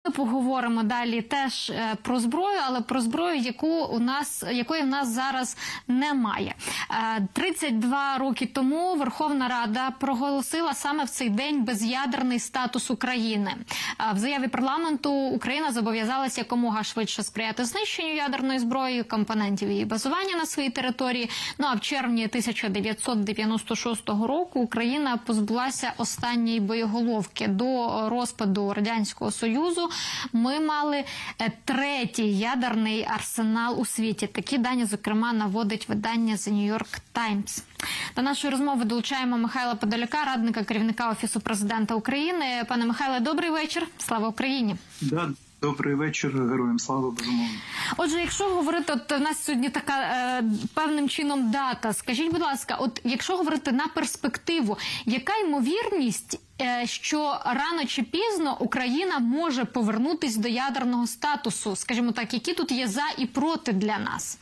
Ми поговоримо далі теж про зброю, але про зброю, якої в нас зараз немає. 32 роки тому Верховна Рада проголосила саме в цей день без'ядерний статус України. В заяві парламенту Україна зобов'язалася якомога швидше сприяти знищенню ядерної зброї, компонентів її базування на своїй території. Ну а в червні 1996 року Україна позбулася останньої боєголовки. До розпаду Радянського Союзу ми мали третій ядерний арсенал у світі. Такі дані, зокрема, наводить видання The New York Times. До нашої розмови долучаємо Михайла Подоляка, радника керівника Офісу Президента України. Пане Михайле, добрий вечір. Слава Україні. Да. Добрий вечір, героям слава, безумовно. Отже, якщо говорити, от у нас сьогодні така певним чином дата. Скажіть, будь ласка, от якщо говорити на перспективу, яка ймовірність, що рано чи пізно Україна може повернутись до ядерного статусу? Скажімо так, які тут є за і проти для нас?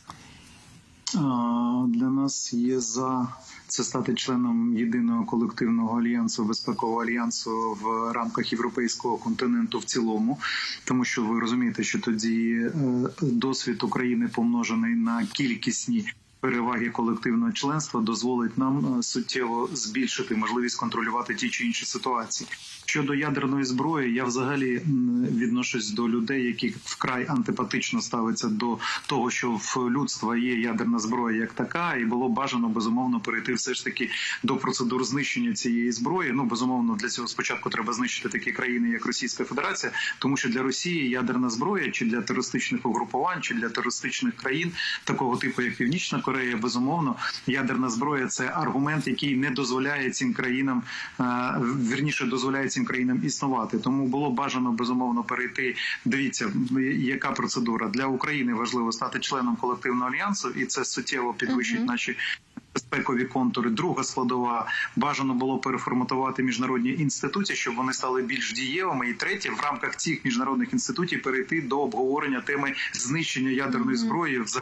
Для нас є за це стати членом єдиного колективного альянсу, безпекового альянсу в рамках європейського континенту в цілому. Тому що ви розумієте, що тоді досвід України, помножений на кількісні переваги колективного членства, дозволить нам суттєво збільшити можливість контролювати ті чи інші ситуації. Щодо ядерної зброї, я взагалі відношусь до людей, які вкрай антипатично ставляться до того, що в людства є ядерна зброя як така, і було бажано, безумовно, перейти все ж таки до процедур знищення цієї зброї. Ну, безумовно, для цього спочатку треба знищити такі країни, як Російська Федерація, тому що для Росії ядерна зброя, чи для терористичних угрупувань, чи для терористичних країн, такого типу, як Північна Корея, безумовно, ядерна зброя – це аргумент, який не дозволяє цим країнам, вірніше, дозволяє цим країнам існувати. Тому було бажано, безумовно, перейти. Дивіться, яка процедура. Для України важливо стати членом колективного альянсу, і це суттєво підвищить наші безпекові контури. Друга складова – бажано було переформатувати міжнародні інституції, щоб вони стали більш дієвими. І третє – в рамках цих міжнародних інституцій перейти до обговорення теми знищення ядерної зброї в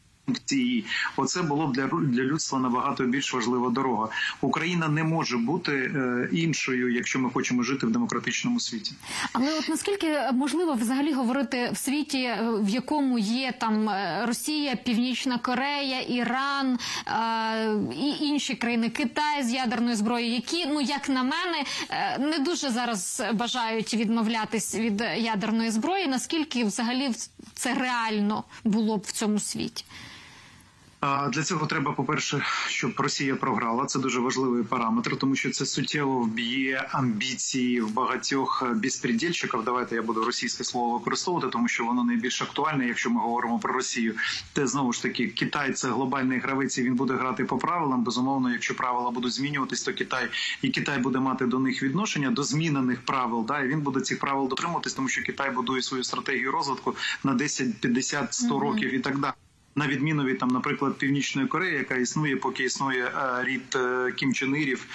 Оце було б для людства набагато більш важлива дорога. Україна не може бути іншою, якщо ми хочемо жити в демократичному світі. Але от наскільки можливо взагалі говорити в світі, в якому є там Росія, Північна Корея, Іран і інші країни, Китай з ядерною зброєю, які, ну як на мене, не дуже зараз бажають відмовлятись від ядерної зброї. Наскільки взагалі це реально було б в цьому світі? Для цього треба, по-перше, щоб Росія програла. Це дуже важливий параметр, тому що це суттєво вб'є амбіції в багатьох безпредельщиків. Давайте я буду російське слово використовувати, тому що воно найбільш актуальне, якщо ми говоримо про Росію. Те, знову ж таки, Китай – це глобальний гравець, і він буде грати по правилам. Безумовно, якщо правила будуть змінюватись, то Китай буде мати до них відношення, до змінених правил. І він буде цих правил дотримуватись, тому що Китай будує свою стратегію розвитку на 10, 50, 100 років і так далі. На відміну від, наприклад, Північної Кореї, яка існує, поки існує рід Кім Чен Ірів,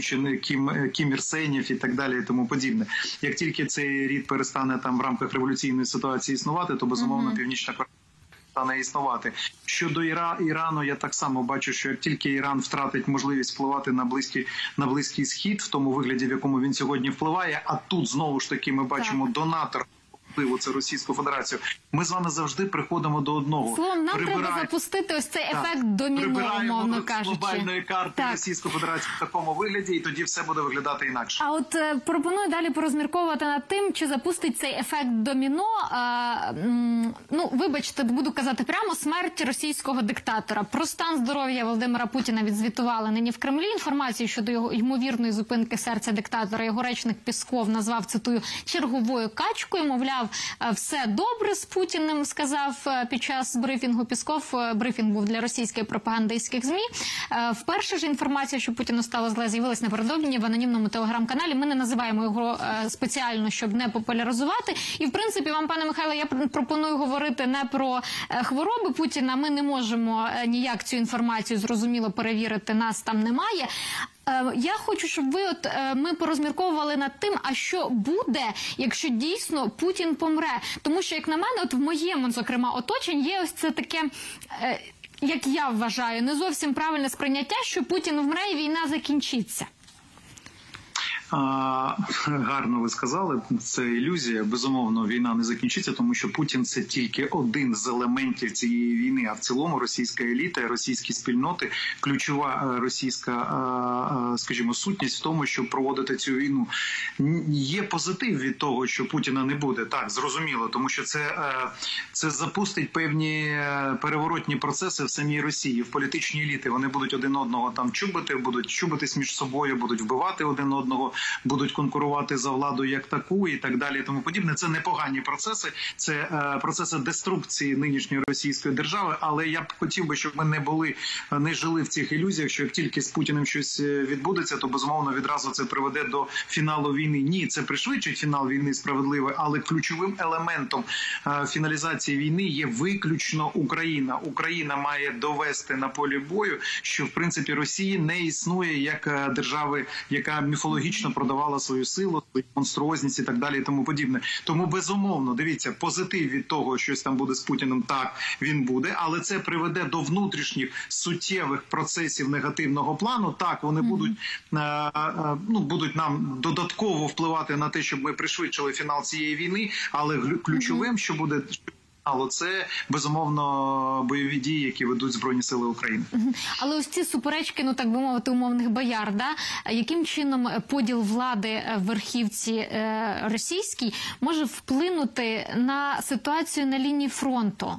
Кім Ір Сенів і так далі і тому подібне. Як тільки цей рід перестане в рамках революційної ситуації існувати, то, безумовно, Північна Корея стане існувати. Щодо Ірану, я так само бачу, що як тільки Іран втратить можливість впливати на Близький Схід, в тому вигляді, в якому він сьогодні впливає, а тут, знову ж таки, ми бачимо донатор, це Російську Федерацію. Ми з вами завжди приходимо до одного. Словом, нам треба запустити ось цей ефект доміно, умовно кажучи. Глобальної карти Російську Федерацію в такому вигляді, і тоді все буде виглядати інакше. А от пропоную далі порозмірковувати над тим, чи запустить цей ефект доміно, ну, вибачте, буду казати прямо, смерть російського диктатора. Про стан здоров'я Володимира Путіна відзвітували нині в Кремлі. Інформацію щодо його ймовірної зупинки серця диктатора його речник Пєсков назвав, цитую, черговою качкою, мовляв, все добре з Путіним, сказав під час брифінгу Пєсков. Брифінг був для російських пропагандистських ЗМІ. Вперше ж інформація, що Путіну стало зле, з'явилась напередодні в анонімному телеграм-каналі. Ми не називаємо його спеціально, щоб не популяризувати. І, в принципі, вам, пане Михайло, я пропоную говорити не про хвороби Путіна. Ми не можемо ніяк цю інформацію зрозуміло перевірити, нас там немає. Я хочу, щоб ми порозмірковували над тим, а що буде, якщо дійсно Путін помре. Тому що, як на мене, в моєму, зокрема, оточенні є ось це таке, як я вважаю, не зовсім правильне сприйняття, що Путін вмре і війна закінчиться. Гарно ви сказали, це ілюзія. Безумовно, війна не закінчиться, тому що Путін – це тільки один з елементів цієї війни. А в цілому російська еліта, російські спільноти, ключова російська, скажімо, сутність в тому, щоб проводити цю війну. Є позитив від того, що Путіна не буде. Так, зрозуміло, тому що це запустить певні переворотні процеси в самій Росії, в політичній еліти. Вони будуть один одного там чубити, будуть чубитись між собою, будуть вбивати один одного, будуть конкурувати за владу як таку і так далі і тому подібне. Це непогані процеси, це процеси деструкції нинішньої російської держави, але я б хотів би, щоб ми не жили в цих ілюзіях, що як тільки з Путіним щось відбудеться, то безумовно відразу це приведе до фіналу війни. Ні, це пришвидшить фінал війни справедливий, але ключовим елементом фіналізації війни є виключно Україна. Україна має довести на полі бою, що в принципі Росії не існує як держави, яка міфологічно продавала свою силу, свою монструозність і так далі і тому подібне. Тому безумовно, дивіться, позитив від того, що щось там буде з Путіним, так, він буде, але це приведе до внутрішніх суттєвих процесів негативного плану. Так, вони будуть нам додатково впливати на те, щоб ми пришвидшили фінал цієї війни, але ключовим, що буде це, безумовно, бойові дії, які ведуть Збройні Сили України. Але ось ці суперечки, ну так би мовити, умовних бояр, да? Яким чином поділ влади в верхівці російській може вплинути на ситуацію на лінії фронту?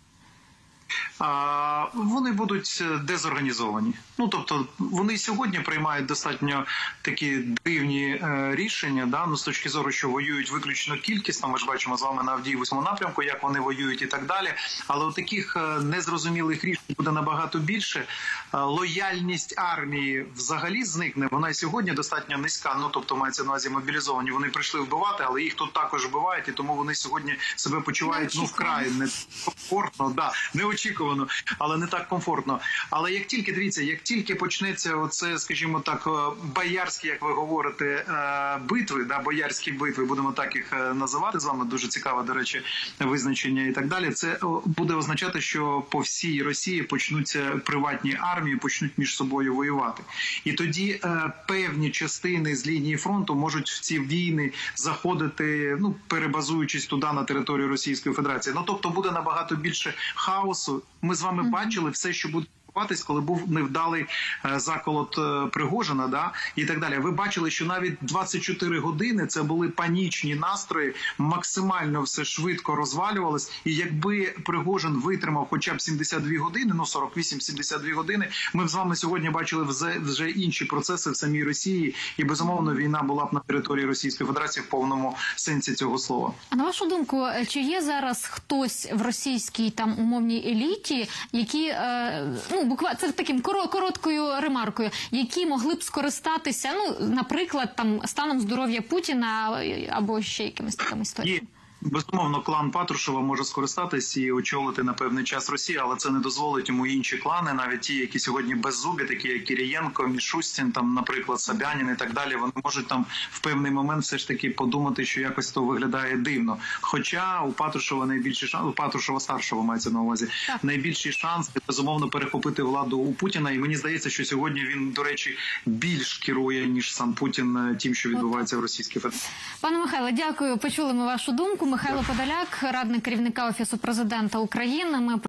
Вони будуть дезорганізовані. Ну, тобто, вони сьогодні приймають достатньо такі дивні рішення, да, ну, з точки зору, що воюють виключно кількісно. Ми ж бачимо з вами на Авдіївському напрямку, як вони воюють і так далі. Але у таких незрозумілих рішень буде набагато більше. Лояльність армії взагалі зникне. Вона і сьогодні достатньо низька. Ну, тобто, мається на увазі мобілізовані. Вони прийшли вбивати, але їх тут також вбивають, і тому вони сьогодні себе почувають, ну, вкрай некомфортно, да, неочікувано, але не так комфортно. Але як тільки, дивіться, як тільки почнеться оце, скажімо так, боярські, як ви говорите, битви, да, боярські битви, будемо так їх називати з вами, дуже цікаве, до речі, визначення і так далі, це буде означати, що по всій Росії почнуться приватні армії, почнуть між собою воювати. І тоді певні частини з лінії фронту можуть в ці війни заходити, ну, перебазуючись туди на територію Російської Федерації. Ну, тобто буде набагато більше хаосу. Ми з вами бачили все, що буде відбуватись, коли був невдалий заколот Пригожина, да, і так далі. Ви бачили, що навіть 24 години це були панічні настрої, максимально все швидко розвалювалось, і якби Пригожин витримав хоча б 72 години, ну 48-72 години, ми б з вами сьогодні бачили вже інші процеси в самій Росії, і безумовно війна була б на території Російської Федерації в повному сенсі цього слова. А на вашу думку, чи є зараз хтось в російській там умовній еліті, які, ну, буквально, це таким короткою ремаркою, які могли б скористатися, ну, наприклад, там станом здоров'я Путіна або ще якимись такими історіями? Безумовно, клан Патрушева може скористатись і очолити на певний час Росію, але це не дозволить йому інші клани, навіть ті, які сьогодні беззубі, такі як Кирієнко, Мішустін, там, наприклад, Собянін і так далі, вони можуть там в певний момент все ж таки подумати, що якось то виглядає дивно. Хоча у Патрушева найбільший шанс, у Патрушева старшого мається на увазі, найбільший шанс, безумовно, перехопити владу у Путіна. І мені здається, що сьогодні він, до речі, більш керує, ніж сам Путін тим, що відбувається в Російській Федерації. Пане Михайле, дякую. Почули ми вашу думку. Михайло Подоляк, радник керівника Офісу Президента України. Ми